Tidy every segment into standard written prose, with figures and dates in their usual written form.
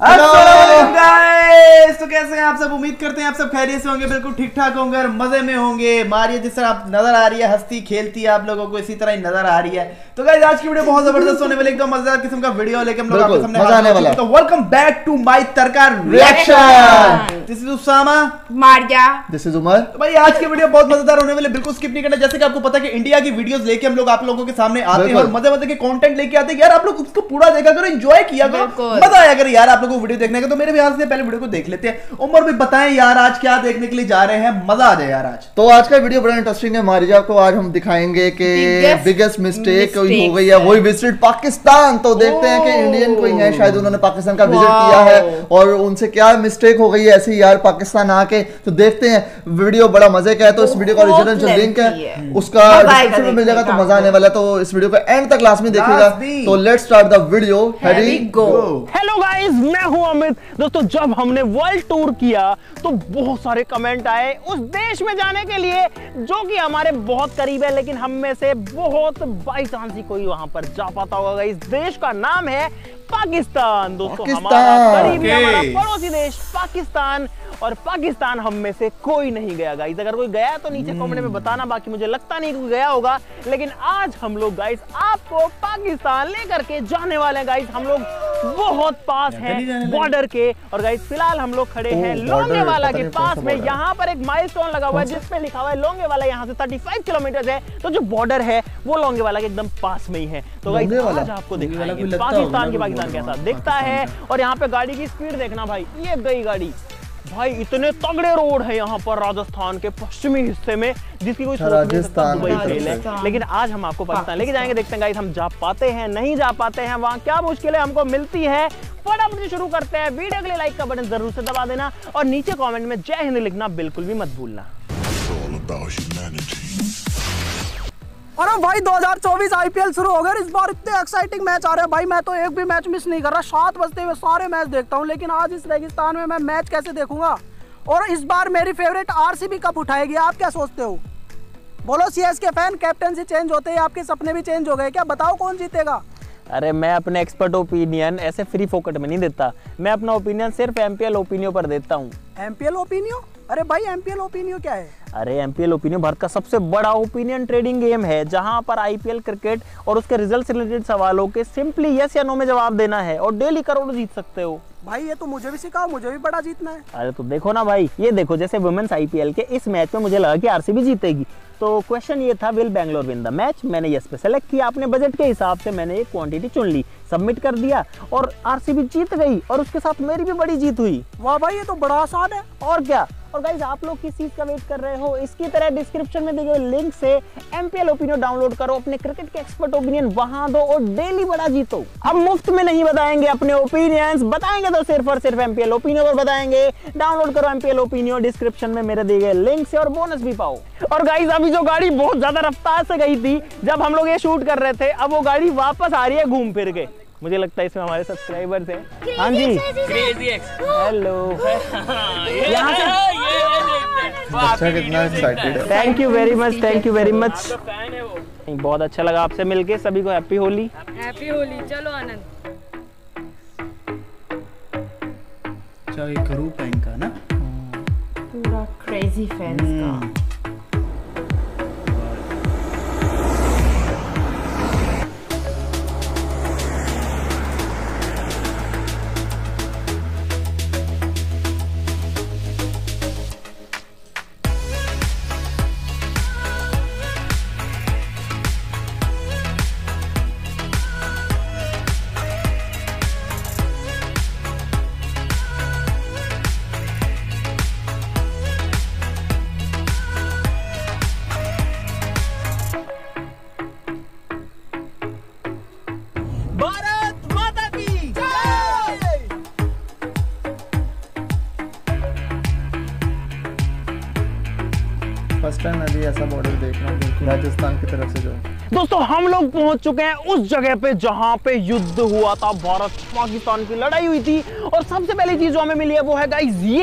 Guys, तो कैसे हैं आप सब? उम्मीद करते हैं आप सब खैरियत से होंगे, बिल्कुल ठीक ठाक होंगे और मजे में होंगे। मारिया जिस तरह आप नजर आ रही है, हंसती खेलती है आप लोगों को, इसी तरह ही नजर आ रही है। तो गाइस, आज की वीडियो बहुत जबरदस्त होने वाली, एकदम मजेदार किस्म का वीडियो लेके हम लोग आपके सामने आने वाला है। तो welcome back to my tadka reaction. This is Usama, Maria, this is Umar. तो भाई आज की वीडियो बहुत मजेदार होने वाली, बिल्कुल स्किप नहीं करना। जैसे कि आपको पता है कि इंडिया की वीडियोस लेके हम लोग आप लोगों के सामने आते हैं और मजे मजे के कंटेंट लेके आते हैं। यार आप लोग उसको पूरा देखा करो, एंजॉय किया करो, मजा आया करो यार आप लोगों को वीडियो देखने का। तो मेरे ख्याल से पहले वीडियो को देख लेते हैं। उमर भी बताएं यार आज क्या देखने के लिए जा रहे हैं, मजा आ जाए यार आज। तो आज का वीडियो बड़ा इंटरेस्टिंग है। मारिया को आज हम दिखाएंगे कि बिगेस्ट मिस्टेक हो गई है, वही विजिट पाकिस्तान। तो देखते हैं कि इंडियन कोई है, शायद उन्होंने पाकिस्तान का विजिट किया है और उनसे क्या मिस्टेक हो गई है ऐसे यार पाकिस्तान आके। तो देखते हैं, वीडियो बड़ा मजे का है। तो इस वीडियो का ओरिजिनल जो लिंक है उसका डिस्क्रिप्शन में मिल जाएगा, तो मजा आने वाला है। तो इस वीडियो को एंड तक लास्ट में देखिएगा। तो let's start the video. Ready go. Hello guys, मैं हूं अमित। दोस्तों, जब हमने वर्ल्ड टूर किया तो बहुत सारे कमेंट आए उस देश में जाने के लिए जो कि हमारे बहुत करीब है, लेकिन हम में से बहुत बाई चांस ही कोई वहां पर जा पाता होगा। इस देश का नाम है पाकिस्तान। दोस्तों, हमारा करीबी हमारा पड़ोसी देश पाकिस्तान, और पाकिस्तान हम में से कोई नहीं गया गाइस। अगर कोई गया तो नीचे कमेंट में बताना, बाकी मुझे लगता नहीं कोई गया होगा। लेकिन आज हम लोग गाइस आपको पाकिस्तान लेकर के जाने वाले हैं गाइस। हम लोग बहुत पास हैं बॉर्डर के, और गाइस फिलहाल हम लोग खड़े हैं लोंगेवाला के पास में। यहाँ पर एक माइलस्टोन लगा हुआ है जिसपे लिखा हुआ है लोंगेवाला। यहाँ से 35 किलोमीटर है, तो जो बॉर्डर है वो लोंगेवाला के एकदम पास में ही है। तो गाइस आज आपको दिखाएंगे पाकिस्तान कैसा दिखता है। और यहाँ पे गाड़ी की स्पीड देखना भाई, ये गई गाड़ी भाई। इतने तगड़े रोड है यहाँ पर राजस्थान के पश्चिमी हिस्से में, जिसकी कोई सोच नहीं सकता दुबई फेल है। लेकिन आज हम आपको पाकिस्तान लेके जाएंगे। देखते हैं गाइस हम जा पाते हैं नहीं जा पाते हैं, वहाँ क्या मुश्किलें हमको मिलती है। फटाफट से शुरू करते हैं। वीडियो के लिए लाइक का बटन जरूर से दबा देना और नीचे कमेंट में जय हिंद लिखना बिल्कुल भी मत भूलना। अरे भाई 2024 आईपीएल शुरू हो गया। इस बार इतने एक्साइटिंग मैच आ रहे हैं भाई, मैं तो एक भी मैच मिस नहीं कर रहा। 7 बजते हुए सारे मैच देखता हूं, लेकिन आज इस रेगिस्तान में मैं मैच कैसे देखूंगा। और इस बार मेरी फेवरेट आरसीबी कप उठाएगी। आप क्या सोचते हो? बोलो सीएसके फैन, कैप्टनसी चेंज होते हैं आपके सपने भी चेंज हो गए क्या? बताओ कौन जीतेगा? अरे मैं अपने एक्सपर्ट ओपिनियन ऐसे फ्री फोकट में नहीं देता। मैं अपना ओपिनियन सिर्फ एमपीएल ओपिनियन पर देता हूँ। MPL opinion? अरे भाई एमपीएल ओपिनियन क्या है? अरे एमपीएल ओपिनियन भारत का सबसे बड़ा ओपिनियन ट्रेडिंग गेम है, जहां पर आईपीएल क्रिकेट और उसके रिजल्ट से रिलेटेड सवालों के सिंपली यस या नो में जवाब देना है और डेली करोड़ जीत सकते हो। भाई ये तो मुझे भी सिखाओ, मुझे भी बड़ा जीतना है। अरे तो देखो ना भाई, ये देखो जैसे वुमेन्स आईपीएल के इस मैच में मुझे लगा कि आरसीबी जीतेगी। तो क्वेश्चन ये था, will Bangalore win the match? मैंने यस पे सेलेक्ट किया। अपने बजट के हिसाब से मैंने एक क्वांटिटी चुन ली, सबमिट कर दिया और आरसीबी जीत गई, और उसके साथ मेरी भी बड़ी जीत हुई। वाह भाई, ये तो बड़ा आसान है। और क्या। और गाइस, आप लोग किस चीज का वेट कर रहे हो? इसकी तरह डिस्क्रिप्शन में दिए गए लिंक से एमपीएल ओपिनियन डाउनलोड करो, अपने क्रिकेट के एक्सपर्ट ओपिनियन वहां दो और डेली बड़ा जीतो। अब मुफ्त में नहीं बताएंगे अपने ओपिनियंस, बताएंगे तो सिर्फ और सिर्फ एमपीएल ओपिनियन पर बताएंगे। डाउनलोड करो एमपीएल ओपिनियन डिस्क्रिप्शन में मेरे दिए गए लिंक से और बोनस भी पाओ। और गाइस, अभी जो गाड़ी बहुत ज्यादा रफ्तार से गई थी जब हम लोग ये शूट कर रहे थे, अब वो गाड़ी वापस आ रही है घूम फिर के। मुझे लगता है इसमें हमारे सब्सक्राइबर्स हैं। हाँ जी, क्रेजी एक्स, हेलो। अच्छा, कितना एक्साइटेड है। Thank you very much, thank you very much. बहुत अच्छा लगा आपसे मिलके। सभी को हैप्पी होली। हैप्पी होली। चलो आनंद। अच्छा, एक ग्रुप है इनका ना, पूरा क्रेजी फैंस का। फर्स्ट टाइम अभी ऐसा मॉडल देखना राजस्थान की तरफ से जो। दोस्तों, हम लोग पहुंच चुके हैं उस जगह पे जहां पे युद्ध हुआ था, भारत पाकिस्तान की लड़ाई हुई थी। और सबसे पहली चीज जो हमें मिली है वो है गाइस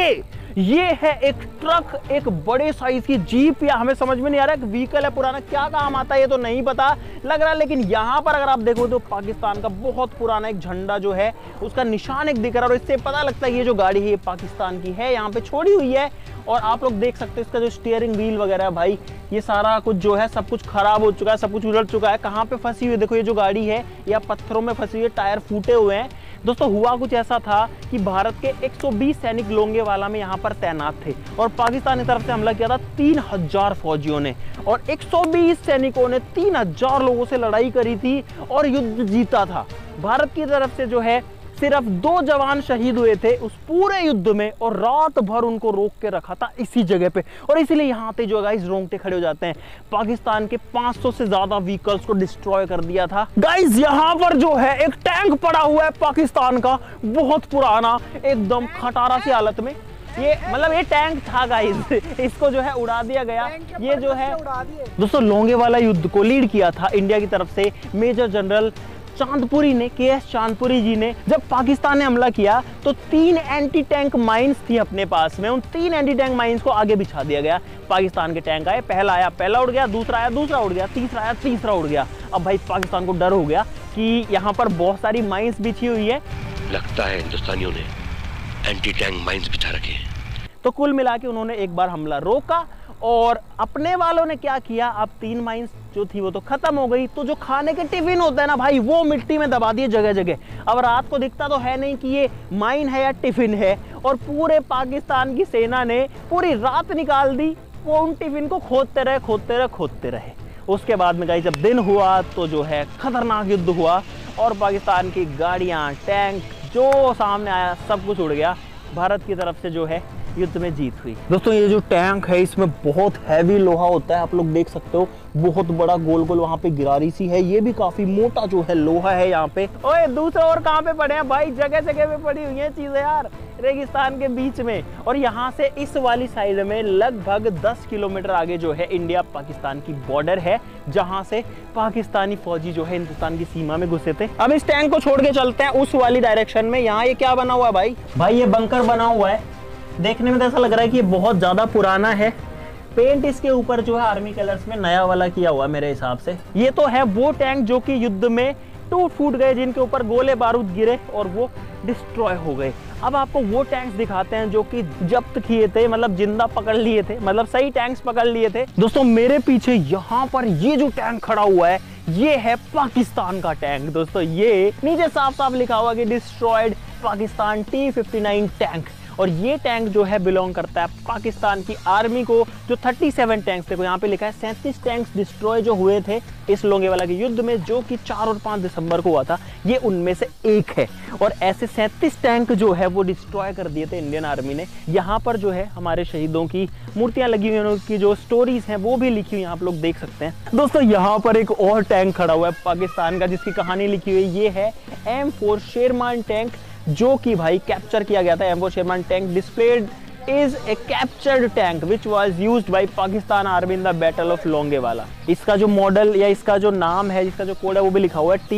ये है एक ट्रक, एक बड़े साइज की जीप, या हमें समझ में नहीं आ रहा है व्हीकल है पुराना, क्या काम आता है ये तो नहीं पता लग रहा है। लेकिन यहाँ पर अगर आप देखो तो पाकिस्तान का बहुत पुराना एक झंडा जो है उसका निशान एक दिख रहा है, और इससे पता लगता है ये जो गाड़ी है ये पाकिस्तान की है, यहाँ पे छोड़ी हुई है। और आप लोग देख सकते हो इसका जो स्टीयरिंग व्हील वगैरह है भाई, ये सारा कुछ जो है सब कुछ खराब हो चुका है, सब कुछ उलट चुका है। कहाँ पे फंसी हुई है देखो, ये जो गाड़ी है या पत्थरों में फंसी हुई है, टायर फूटे हुए हैं। दोस्तों हुआ कुछ ऐसा था कि भारत के 120 सैनिक लोंगेवाला में यहाँ पर तैनात थे, और पाकिस्तान की तरफ से हमला किया था 3000 फौजियों ने, और 120 सैनिकों ने 3000 लोगों से लड़ाई करी थी और युद्ध जीता था। भारत की तरफ से जो है सिर्फ 2 जवान शहीद हुए थे उस पूरे युद्ध में, और रात भर उनको रोक के रखा था इसी जगह पे, और इसीलिए यहाँ पे जो गाइस रोंगटे खड़े हो जाते हैं। पाकिस्तान के 500 से ज्यादा व्हीकल्स को डिस्ट्रॉय कर दिया था। गाइस यहाँ पर जो है एक टैंक पड़ा हुआ है पाकिस्तान का, बहुत पुराना, एकदम खटारा सी हालत में। ये मतलब ये टैंक था गाइस, इसको जो है उड़ा दिया गया। ये जो है दोस्तों लोंगेवाला युद्ध को लीड किया था इंडिया की तरफ से मेजर जनरल चांदपुरी ने, के.एस. चांदपुरी जी ने। जब पाकिस्तान ने हमला किया तो 3 एंटी टैंक माइंस थी अपने पास में, उन 3 एंटी टैंक माइंस को आगे बिछा दिया गया। पाकिस्तान के टैंक आए, पहला आया पहला उड़ गया, दूसरा आया दूसरा उड़ गया, तीसरा आया तीसरा उड़ गया। अब भाई पाकिस्तान को डर हो गया कि यहाँ पर बहुत सारी माइंस बिछी हुई है, लगता है हिंदुस्तानियों ने एंटी टैंक माइंस बिछा रखे हैं। तो कुल मिला के उन्होंने एक बार हमला रोका, और अपने वालों ने क्या किया, अब 3 माइंस जो थी वो तो खत्म हो गई, तो जो खाने के टिफिन होता है ना भाई, वो मिट्टी में दबा दिए जगह जगह। अब रात को दिखता तो है नहीं कि ये माइन है या टिफिन है, और पूरे पाकिस्तान की सेना ने पूरी रात निकाल दी, वो उन टिफिन को खोदते रहे खोदते रहे खोदते रहे। उसके बाद में गाइस जब दिन हुआ तो जो है खतरनाक युद्ध हुआ, और पाकिस्तान की गाड़ियां, टैंक जो सामने आया सब कुछ उड़ गया। भारत की तरफ से जो है युद्ध में जीत हुई। दोस्तों ये जो टैंक है इसमें बहुत हैवी लोहा होता है, आप लोग देख सकते हो, बहुत बड़ा गोल गोल वहाँ पे गिरारी सी है, ये भी काफी मोटा जो है लोहा है यहाँ पे। ओए दूसरे और कहाँ पे पड़े हैं भाई, जगह जगह पे पड़ी हुई है चीजें यार, रेगिस्तान के बीच में। और यहाँ से इस वाली साइड में लगभग 10 किलोमीटर आगे जो है इंडिया पाकिस्तान की बॉर्डर है, जहाँ से पाकिस्तानी फौजी जो है हिंदुस्तान की सीमा में घुसे थे। अब इस टैंक को छोड़ के चलते हैं उस वाली डायरेक्शन में। यहाँ ये क्या बना हुआ है भाई, ये बंकर बना हुआ है, देखने में तो ऐसा लग रहा है कि ये बहुत ज्यादा पुराना है। पेंट इसके ऊपर जो है आर्मी कलर्स में नया वाला किया हुआ है मेरे हिसाब से। ये तो है वो टैंक जो कि युद्ध में टूट फूट गए, जिनके ऊपर गोले बारूद गिरे और वो डिस्ट्रॉय हो गए। अब आपको वो टैंक्स दिखाते हैं जो कि जब्त किए थे, मतलब जिंदा पकड़ लिए थे, मतलब सही टैंक्स पकड़ लिए थे। दोस्तों मेरे पीछे यहाँ पर ये जो टैंक खड़ा हुआ है ये है पाकिस्तान का टैंक। दोस्तों ये नीचे साफ साफ लिखा हुआ कि डिस्ट्रॉयड पाकिस्तान T-59 टैंक, और ये टैंक जो है बिलोंग करता है पाकिस्तान की आर्मी को। जो 37 टैंक्स देखो यहाँ पे लिखा है, 37 टैंक्स डिस्ट्रॉय जो हुए थे इस लोंगेवाला के युद्ध में, जो कि 4 और 5 दिसंबर को हुआ था, ये उनमें से एक है। और ऐसे 37 टैंक जो है वो डिस्ट्रॉय कर दिए थे इंडियन आर्मी ने। यहाँ पर जो है हमारे शहीदों की मूर्तियां लगी हुई हैं, उनकी जो स्टोरीज हैं वो भी लिखी हुई हैं, आप लोग देख सकते हैं। दोस्तों यहाँ पर एक और टैंक खड़ा हुआ है पाकिस्तान का, जिसकी कहानी लिखी हुई है, ये है M4 शेरमान टैंक, जो कि भाई कैप्चर किया गया था। M4 Sherman tank displayed is a captured tank which was used by Pakistan army in the battle of Longewala. इसका जो मॉडल या इसका जो नाम है, इसका जो कोड है वो भी लिखा हुआ है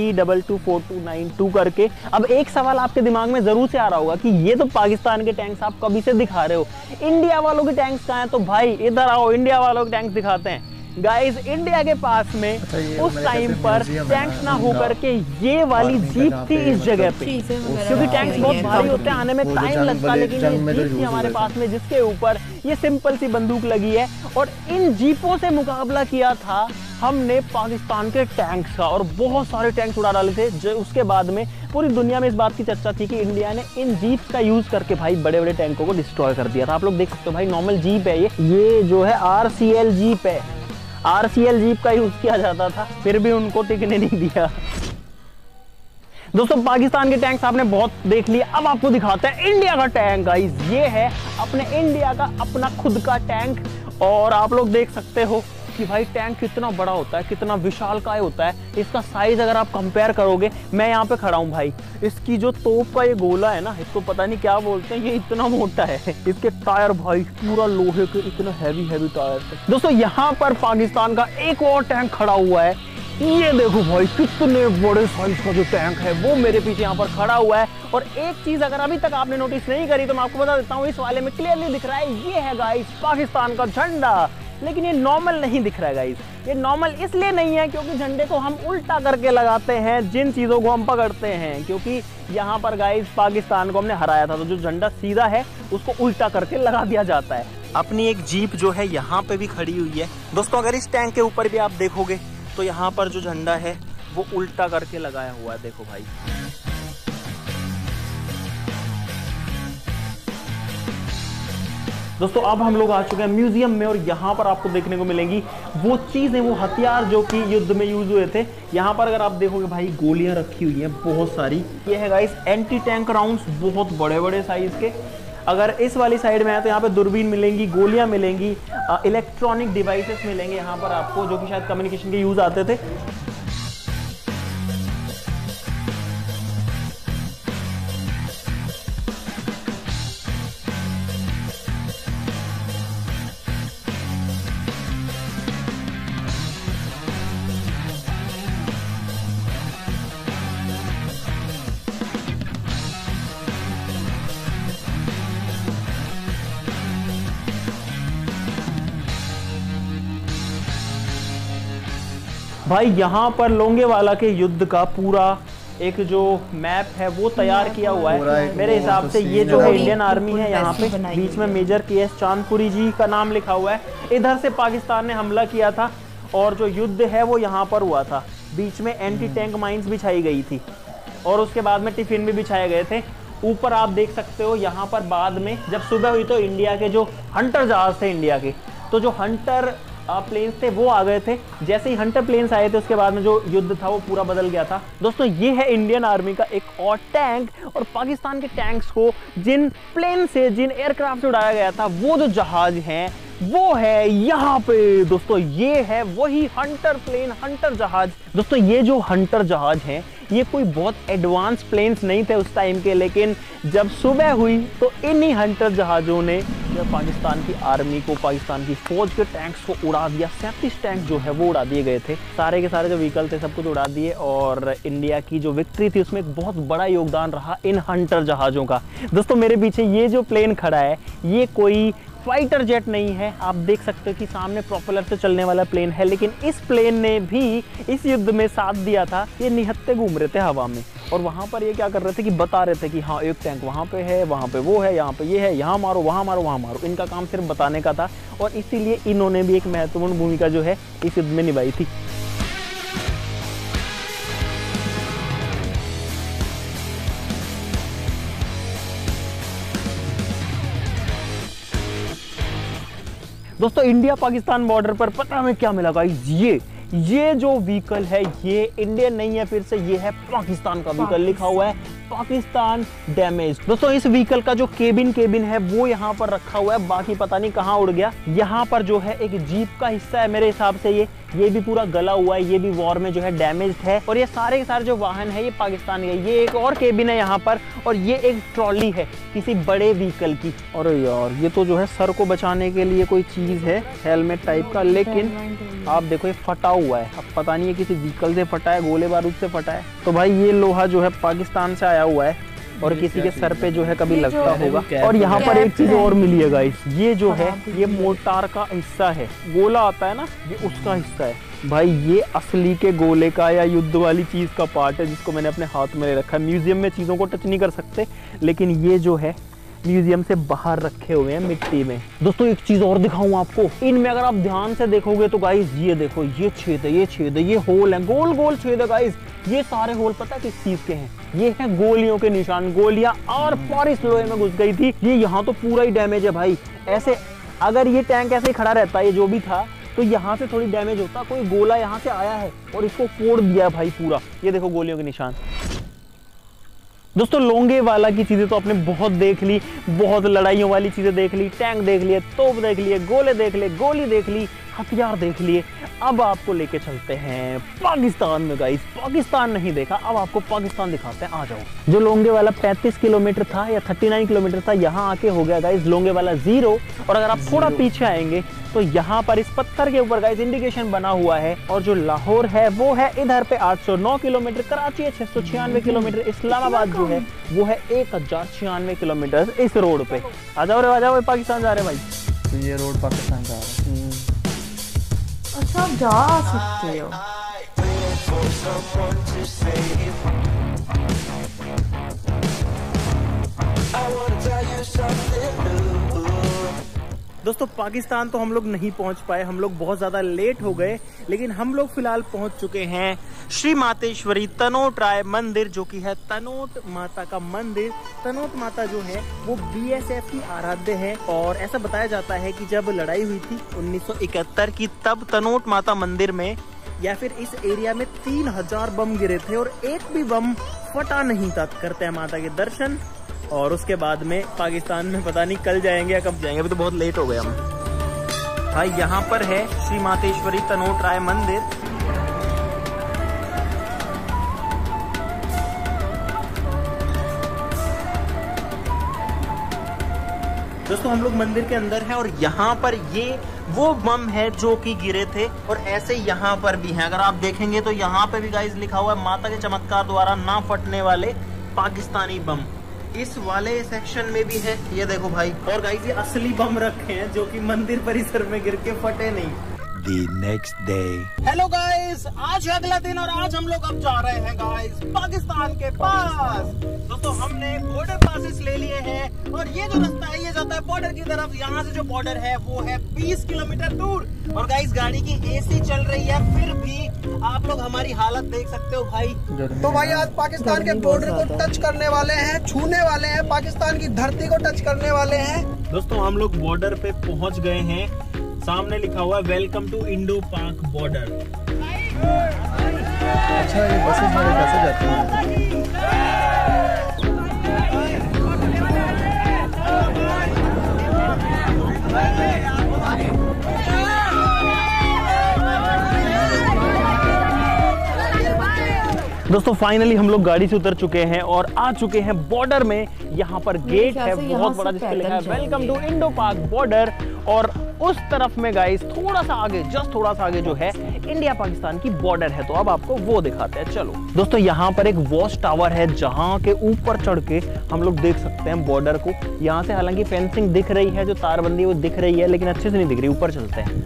T224292 करके। अब एक सवाल आपके दिमाग में जरूर से आ रहा होगा कि ये तो पाकिस्तान के टैंक्स आप कभी से दिखा रहे हो, इंडिया वालों के टैंक्स कहाँ हैं? तो भाई इधर आओ, इंडिया वालों के टैंक्स दिखाते हैं। गाइस इंडिया के पास में उस टाइम पर टैंक्स ना होकर के ये वाली जीप थी इस जगह पे, क्योंकि टैंक्स बहुत भारी होते हैं, आने में टाइम लगता है, लेकिन ये जीप थी हमारे पास में जिसके ऊपर ये सिंपल सी बंदूक लगी है। और इन जीपों से मुकाबला किया था हमने पाकिस्तान के टैंक्स का, और बहुत सारे टैंक्स उड़ा डाले थे। जो उसके बाद में पूरी दुनिया में इस बात की चर्चा थी कि इंडिया ने इन जीप्स का यूज करके भाई बड़े बड़े टैंकों को डिस्ट्रॉय कर दिया था। आप लोग देख सकते हो भाई, नॉर्मल जीप है ये जो है RCL जीप है, RCL जीप का यूज किया जाता था, फिर भी उनको टिकने नहीं दिया। दोस्तों पाकिस्तान के टैंक्स आपने बहुत देख लिए, अब आपको दिखाते हैं इंडिया का टैंक। गाइस ये है अपने इंडिया का अपना खुद का टैंक, और आप लोग देख सकते हो कि भाई टैंक कितना बड़ा होता है, कितना विशालकाय होता है। इसका साइज अगर आप कंपेयर करोगे, मैं यहाँ पे खड़ा हूँ भाई, इसकी जो तोप का ये गोला है ना, इसको पता नहीं क्या बोलते हैं, ये इतना मोटा है। इसके टायर भाई पूरा लोहे के, इतना हैवी टायर है। दोस्तों यहाँ पर पाकिस्तान का एक और टैंक खड़ा हुआ है, ये देखो भाई कितने बड़े साइज का जो टैंक है वो मेरे पीछे यहाँ पर खड़ा हुआ है। और एक चीज अगर अभी तक आपने नोटिस नहीं करी तो मैं आपको बता देता हूँ, इस वाले में क्लियरली दिख रहा है ये है गाइस पाकिस्तान का झंडा। लेकिन ये नॉर्मल नहीं दिख रहा है गाइस, ये नॉर्मल इसलिए नहीं है क्योंकि झंडे को हम उल्टा करके लगाते हैं जिन चीज़ों को हम पकड़ते हैं, क्योंकि यहाँ पर गाइस पाकिस्तान को हमने हराया था तो जो झंडा सीधा है उसको उल्टा करके लगा दिया जाता है। अपनी एक जीप जो है यहाँ पे भी खड़ी हुई है दोस्तों, अगर इस टैंक के ऊपर भी आप देखोगे तो यहाँ पर जो झंडा है वो उल्टा करके लगाया हुआ है, देखो भाई। दोस्तों अब हम लोग आ चुके हैं म्यूजियम में और यहाँ पर आपको देखने को मिलेंगी वो चीजें, वो हथियार जो कि युद्ध में यूज हुए थे। यहाँ पर अगर आप देखोगे भाई गोलियां रखी हुई हैं बहुत सारी। ये है गाइस एंटी टैंक राउंड्स, बहुत बड़े बड़े साइज के। अगर इस वाली साइड में है तो यहाँ पे दूरबीन मिलेंगी, गोलियां मिलेंगी, इलेक्ट्रॉनिक डिवाइसेस मिलेंगे यहाँ पर आपको, जो कि शायद कम्युनिकेशन के यूज आते थे। भाई यहाँ पर लोंगेवाला के युद्ध का पूरा एक जो मैप है वो तैयार किया हुआ है। मेरे हिसाब से ये जो है इंडियन आर्मी है, यहाँ पे बीच में मेजर KS चांदपुरी जी का नाम लिखा हुआ है। इधर से पाकिस्तान ने हमला किया था और जो युद्ध है वो यहाँ पर हुआ था। बीच में एंटी टैंक माइंस बिछाई गई थी और उसके बाद में टिफिन भी बिछाए गए थे। ऊपर आप देख सकते हो यहाँ पर बाद में जब सुबह हुई तो इंडिया के जो हंटर जहाज थे इंडिया के, तो जो हंटर प्लेन्स थे वो आ गए थे। जैसे ही हंटर प्लेन्स आए थे उसके बाद में जो युद्ध था वो पूरा बदल गया था। दोस्तों ये है इंडियन आर्मी का एक और टैंक, और पाकिस्तान के टैंक्स को जिन प्लेन से, जिन एयरक्राफ्ट से उड़ाया गया था वो जो जहाज हैं वो है यहाँ पे। दोस्तों ये है वही हंटर प्लेन, हंटर जहाज। दोस्तों ये जो हंटर जहाज हैं ये कोई बहुत एडवांस प्लेन्स नहीं थे उस टाइम के, लेकिन जब सुबह हुई तो इन्हीं हंटर जहाज़ों ने जब पाकिस्तान की आर्मी को, पाकिस्तान की फौज के टैंक्स को उड़ा दिया। 37 टैंक जो है वो उड़ा दिए गए थे, सारे के सारे जो व्हीकल थे सब कुछ उड़ा दिए। और इंडिया की जो विक्ट्री थी उसमें एक बहुत बड़ा योगदान रहा इन हंटर जहाज़ों का। दोस्तों मेरे पीछे ये जो प्लेन खड़ा है ये कोई फाइटर जेट नहीं है, आप देख सकते हो कि सामने प्रोपेलर से चलने वाला प्लेन है, लेकिन इस प्लेन ने भी इस युद्ध में साथ दिया था। ये निहत्ते घूम रहे थे हवा में और वहाँ पर ये क्या कर रहे थे कि बता रहे थे कि हाँ एक टैंक वहाँ पे है, वहाँ पे वो है, यहाँ पे ये है, यहाँ मारो, वहाँ मारो, वहाँ मारो। इनका काम सिर्फ बताने का था और इसीलिए इन्होंने भी एक महत्वपूर्ण भूमिका जो है इस युद्ध में निभाई थी। दोस्तों इंडिया पाकिस्तान बॉर्डर पर पता हमें क्या मिला गाइस, ये जो व्हीकल है ये इंडियन नहीं है, फिर से ये है पाकिस्तान का व्हीकल। लिखा हुआ है पाकिस्तान डैमेज। दोस्तों इस व्हीकल का जो केबिन है वो यहाँ पर रखा हुआ है, बाकी पता नहीं कहाँ उड़ गया। यहाँ पर जो है एक जीप का हिस्सा है मेरे हिसाब से, ये भी पूरा गला हुआ है, ये भी वॉर में जो है डैमेज्ड है। और ये सारे के सारे जो वाहन है ये पाकिस्तान के। ये एक और केबिन है यहाँ पर और ये एक ट्रॉली है किसी बड़े व्हीकल की। और यार ये तो जो है सर को बचाने के लिए कोई चीज है, हेलमेट टाइप का, लेकिन आप देखो ये फटा हुआ है। अब पता नहीं है किसी व्हीकल से फटा है, गोले बारूद से फटा है। तो भाई ये लोहा जो है पाकिस्तान से आया हुआ है और किसी के सर पे जो है कभी लगता होगा। और यहाँ पर एक चीज और मिली है गाइस, ये जो है ये मोर्टार का हिस्सा है, गोला आता है ना ये उसका हिस्सा है। भाई ये असली के गोले का या युद्ध वाली चीज का पार्ट है जिसको मैंने अपने हाथ में ले रखा है। म्यूजियम में चीजों को टच नहीं कर सकते, लेकिन ये जो है म्यूजियम से बाहर रखे हुए हैं मिट्टी में। दोस्तों एक चीज और दिखाऊं आपको, इनमें अगर आप ध्यान से देखोगे तो गाइस ये देखो, ये छेद है, ये छेद है, ये होल है, गोल गोल छेद है गाइस। ये सारे होल पता है किस चीज के हैं? ये है गोलियों के निशान। गोलियां और पार इस लोहे में घुस गई थी। ये यहाँ तो पूरा ही डैमेज है भाई। ऐसे अगर ये टैंक ऐसे ही खड़ा रहता, ये जो भी था, तो यहाँ से थोड़ी डैमेज होता। कोई गोला यहाँ से आया है और इसको फोड़ दिया भाई पूरा। ये देखो गोलियों के निशान। दोस्तों लोंगेवाला की चीजें तो आपने बहुत देख ली, बहुत लड़ाइयों वाली चीजें देख ली, टैंक देख लिए, तोप देख लिए, गोले देख लिए, गोली देख ली, हथियार देख लिए। अब आपको लेके चलते हैं पाकिस्तान में गाइस। पाकिस्तान नहीं देखा, अब आपको पाकिस्तान दिखाते हैं, आ जाओ। जो लोंगेवाला 35 किलोमीटर था या 39 किलोमीटर था, यहाँ आके हो गया गाइस लोंगेवाला 0। और अगर आप थोड़ा पीछे आएंगे तो यहाँ पर इस पत्थर के ऊपर गाइस इंडिकेशन बना हुआ है। और जो लाहौर है वो है इधर पे 809 किलोमीटर, कराची है 696 किलोमीटर, इस्लामाबाद जो है वो है 1096 किलोमीटर इस रोड पे। आ जाओ पाकिस्तान जा रहे भाई। तो ये रोड पाकिस्तान का है। अच्छा, आप जा सकते हो। दोस्तों पाकिस्तान तो हम लोग नहीं पहुंच पाए, हम लोग बहुत ज्यादा लेट हो गए, लेकिन हम लोग फिलहाल पहुंच चुके हैं श्री मातेश्वरी तनोट राय मंदिर, जो कि है तनोट माता का मंदिर। तनोट माता जो है वो BSF की आराध्य है और ऐसा बताया जाता है कि जब लड़ाई हुई थी 1971 की, तब तनोट माता मंदिर में या फिर इस एरिया में 3000 बम गिरे थे और एक भी बम फटा नहीं था। करते हैं माता के दर्शन और उसके बाद में पाकिस्तान में पता नहीं कल जाएंगे या कब जाएंगे, अभी तो बहुत लेट हो गए हम। भाई यहाँ पर है श्री मातेश्वरी तनोट राय मंदिर। दोस्तों हम लोग मंदिर के अंदर हैं और यहाँ पर ये वो बम है जो कि गिरे थे और ऐसे यहाँ पर भी हैं। अगर आप देखेंगे तो यहाँ पे भी गाइस लिखा हुआ है माता के चमत्कार द्वारा ना फटने वाले पाकिस्तानी बम। इस वाले सेक्शन में भी है, ये देखो भाई। और गाइस ये असली बम रखे हैं जो कि मंदिर परिसर में गिर के फटे नहीं। The next day. Hello guys, आज है अगला दिन और आज हम लोग अब जा रहे हैं गाइस पाकिस्तान के पास। दोस्तों हमने बॉर्डर पासेस ले लिए हैं और ये जो रास्ता है ये जाता है बॉर्डर की तरफ। यहाँ से जो बॉर्डर है वो है 20 किलोमीटर दूर। और गाइस गाड़ी की AC चल रही है, फिर भी आप लोग हमारी हालत देख सकते हो भाई। तो भाई आज पाकिस्तान के बॉर्डर को टच करने वाले हैं, छूने वाले हैं, पाकिस्तान की धरती को टच करने वाले हैं। दोस्तों हम लोग बॉर्डर पे पहुंच गए हैं, सामने लिखा हुआ है welcome to Indo Pak border. अच्छा ये बसेस वाले कैसे जाते हैं? दोस्तों फाइनली हम लोग गाड़ी से उतर चुके हैं और आ चुके हैं बॉर्डर में। यहाँ पर गेट है बहुत बड़ा जिस पे लिखा है welcome to Indo Pak border. और उस तरफ में गाइस थोड़ा सा आगे, जस्ट थोड़ा सा आगे जो है इंडिया पाकिस्तान की बॉर्डर है, तो अब आपको वो दिखाते हैं। चलो दोस्तों यहाँ पर एक वॉच टावर है जहाँ के ऊपर चढ़ के हम लोग देख सकते हैं बॉर्डर को। यहाँ से हालांकि फेंसिंग दिख रही है, जो तारबंदी वो दिख रही है, लेकिन अच्छे से नहीं दिख रही। ऊपर चलते हैं।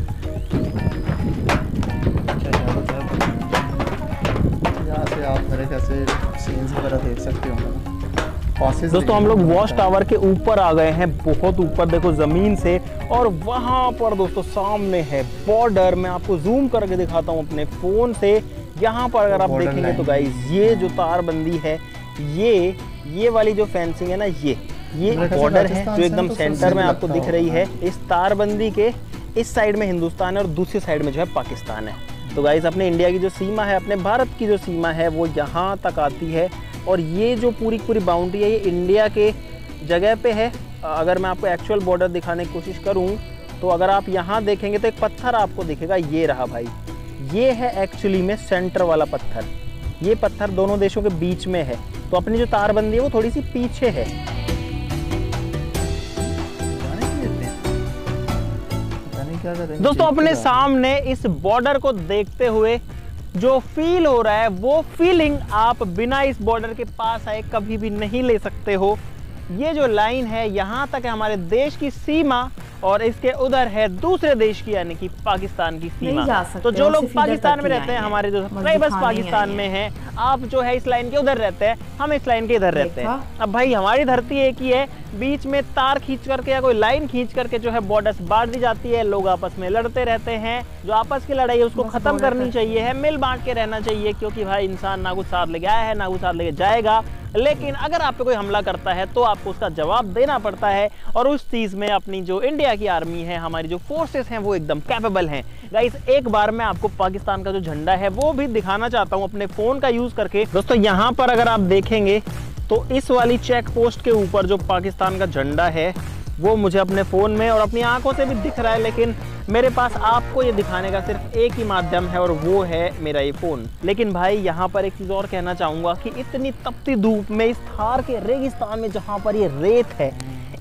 आप मेरे कैसे सीन्स वगैरह देख सकते हो। दोस्तों हम लोग वॉच टावर के ऊपर आ गए हैं, बहुत ऊपर देखो जमीन से। और वहां पर दोस्तों सामने है बॉर्डर। मैं आपको जूम करके दिखाता हूं अपने फोन से। यहाँ पर अगर आप देखेंगे तो गाइस ये जो तारबंदी है, ये वाली जो फेंसिंग है ना, ये बॉर्डर है जो एकदम सेंटर में आपको दिख रही है। इस तारबंदी के इस साइड में हिंदुस्तान है और दूसरी साइड में जो है पाकिस्तान है। तो गाइस अपने इंडिया की जो सीमा है, अपने भारत की जो सीमा है वो यहाँ तक आती है। और ये जो पूरी बाउंड्री है ये इंडिया के जगह पे है। अगर मैं आपको एक्चुअल बॉर्डर दिखाने की कोशिश करूँ तो अगर आप यहाँ देखेंगे तो एक पत्थर आपको दिखेगा, ये रहा भाई। ये है एक्चुअली में सेंटर वाला पत्थर। ये पत्थर दोनों देशों के बीच में है, तो अपनी जो तारबंदी है वो थोड़ी सी पीछे है। दोस्तों अपने सामने इस बॉर्डर को देखते हुए जो फील हो रहा है वो फीलिंग आप बिना इस बॉर्डर के पास आए कभी भी नहीं ले सकते हो। ये जो लाइन है यहाँ तक है हमारे देश की सीमा और इसके उधर है दूसरे देश की यानी कि पाकिस्तान की सीमा। तो जो लोग पाकिस्तान में रहते हैं, हमारे जो सब्सक्राइबर्स पाकिस्तान में हैं, आप जो है इस लाइन के उधर रहते हैं, हम इस लाइन के इधर रहते हैं। अब भाई हमारी धरती एक ही है, बीच में तार खींच करके या कोई लाइन खींच करके जो है बॉर्डर्स बांट दी जाती है। लोग आपस में लड़ते रहते हैं। जो आपस की लड़ाई है उसको खत्म करनी चाहिए है, मिल बांट के रहना चाहिए, क्योंकि भाई इंसान ना कुछ साथ लेके आया है ना कुछ साथ लेके जाएगा। लेकिन अगर आप पे कोई हमला करता है तो आपको उसका जवाब देना पड़ता है। और उस चीज में अपनी जो इंडिया की आर्मी है, हमारी जो फोर्सेस हैं, वो एकदम कैपेबल हैं। गाइस एक बार मैं आपको पाकिस्तान का जो झंडा है वो भी दिखाना चाहता हूँ अपने फोन का यूज करके। दोस्तों यहाँ पर अगर आप देखेंगे तो इस वाली चेक पोस्ट के ऊपर जो पाकिस्तान का झंडा है वो मुझे अपने फोन में और अपनी आंखों से भी दिख रहा है, लेकिन मेरे पास आपको ये दिखाने का सिर्फ एक ही माध्यम है और वो है मेरा ये फोन। लेकिन भाई यहाँ पर एक चीज और कहना चाहूंगा कि इतनी तपती धूप में इस थार के रेगिस्तान में जहाँ पर ये रेत है,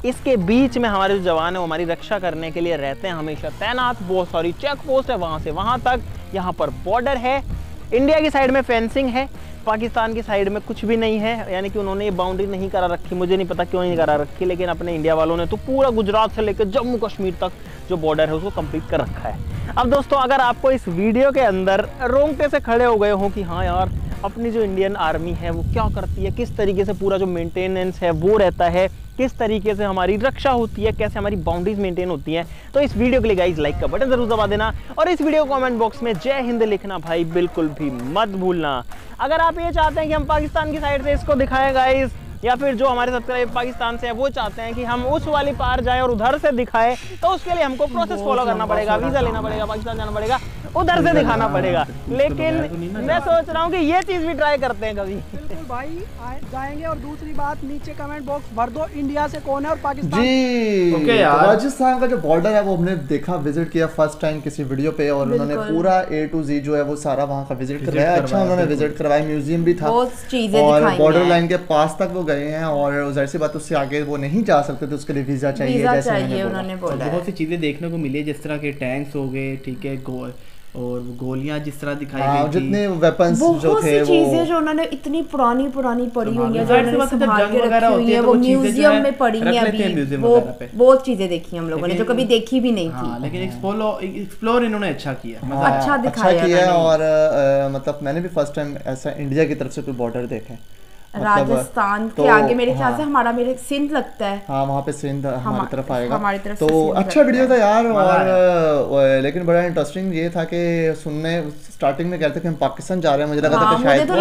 इसके बीच में हमारे जो जवान है वो हमारी रक्षा करने के लिए रहते हैं हमेशा तैनात। बहुत सारी चेक पोस्ट है वहाँ से वहाँ तक। यहाँ पर बॉर्डर है, इंडिया की साइड में फेंसिंग है, पाकिस्तान की साइड में कुछ भी नहीं है, यानी कि उन्होंने ये बाउंड्री नहीं करा रखी। मुझे नहीं पता क्यों नहीं करा रखी, लेकिन अपने इंडिया वालों ने तो पूरा गुजरात से लेकर जम्मू कश्मीर तक जो बॉर्डर है उसको कंप्लीट कर रखा है। अब दोस्तों अगर आपको इस वीडियो के अंदर रोंगटे से खड़े हो गए हो कि हाँ यार अपनी जो इंडियन आर्मी है वो क्या करती है, किस तरीके से पूरा जो मेंटेनेंस है वो रहता है, किस तरीके से हमारी रक्षा होती है, कैसे हमारी बाउंड्रीज मेंटेन होती हैं, तो इस वीडियो के लिए गाइस लाइक का बटन जरूर दबा देना और इस वीडियो को कमेंट बॉक्स में जय हिंद लिखना भाई बिल्कुल भी मत भूलना। अगर आप ये चाहते हैं कि हम पाकिस्तान की साइड से इसको दिखाएं गाइस, या फिर जो हमारे सब्सक्राइबर पाकिस्तान से है वो चाहते हैं कि हम उस वाली पार जाएं और उधर से दिखाएं, तो उसके लिए हमको प्रोसेस फॉलो करना पड़ेगा, वीज़ा लेना पड़ेगा, पाकिस्तान जाना पड़ेगा, उधर से दिखाना पड़ेगा। लेकिन मैं सोच रहा हूँ कि ये चीज़ भी ट्राई करते हैं कभी। बिल्कुल भाई जाएंगे। और दूसरी बात, नीचे कमेंट बॉक्स भर दो इंडिया से कौन है और पाकिस्तान। जी ओके यार। राजस्थान का जो बॉर्डर है वो हमने देखा, विजिट किया फर्स्ट टाइम किसी वीडियो पे, और उन्होंने पूरा A to Z जो है वो सारा वहाँ का विजिट करवाया। अच्छा उन्होंने विजिट करवाया, म्यूजियम भी था और बॉर्डर लाइन के पास तक वो गए हैं, और जाहिर सी बात उससे आगे वो नहीं जा सकते थे, उसके लिए वीजा चाहिए जैसे उन्होंने बोला। बहुत सी चीजें देखने को मिली है, जिस तरह के टैंक्स हो गए, ठीक है, और गोलियां जिस तरह दिखाई गई थी, जितने वेपन्स जो थे वो चीजें जो उन्होंने इतनी पुरानी पड़ी हुई है, जो उन्होंने संभाल के रखी हुई है, वो म्यूजियम में पड़ी है अभी। वो बहुत चीजें देखी हम लोगों ने जो कभी देखी भी नहीं थी। लेकिन एक्सप्लोर इन्होंने अच्छा किया, अच्छा दिखाया। और मतलब मैंने भी फर्स्ट टाइम ऐसा इंडिया की तरफ से कोई बॉर्डर देखा है। राजस्थान के आगे मेरे ख्याल से हमारा सिंध लगता है। हाँ वहाँ पे सिंध हमारी तरफ आएगा, हमारी तरफ तो अच्छा वीडियो था यार। और लेकिन बड़ा इंटरेस्टिंग ये था कि सुनने स्टार्टिंग में कहते थे कि हम पाकिस्तान जा रहे हैं, मुझे लगा था कि शायद मुझे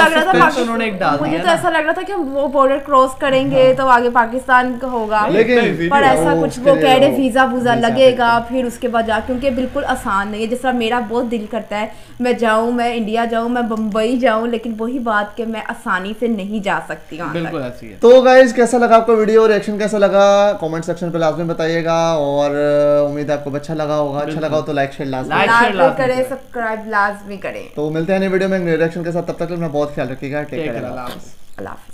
तो ऐसा लग रहा था कि हम वो बॉर्डर क्रॉस करेंगे तो आगे पाकिस्तान का होगा, लेकिन पर ऐसा कुछ वो कह रहे वीजा लगेगा, फिर उसके बाद जा, क्योंकि बिल्कुल आसान नहीं है। जिस तरह मेरा बहुत दिल करता है मैं जाऊँ, मैं इंडिया जाऊँ, मैं बम्बई जाऊँ, लेकिन वही बात कि मैं आसानी से नहीं जा सकती वहाँ बिल्कुल ऐसी है। तो गाइस कैसा लगा आपको वीडियो, रिएक्शन कैसा लगा कमेंट सेक्शन पे लाजमी बताइएगा, और उम्मीद है आपको अच्छा लगा होगा। अच्छा लगा हो तो लाइक शेयर लाजमी करें, सब्सक्राइब लाजमी करें। तो मिलते हैं नई वीडियो में रिएक्शन के साथ, तब तक अपना बहुत ख्याल रखिएगा। टेक केयर, अल्लाह हाफिज़।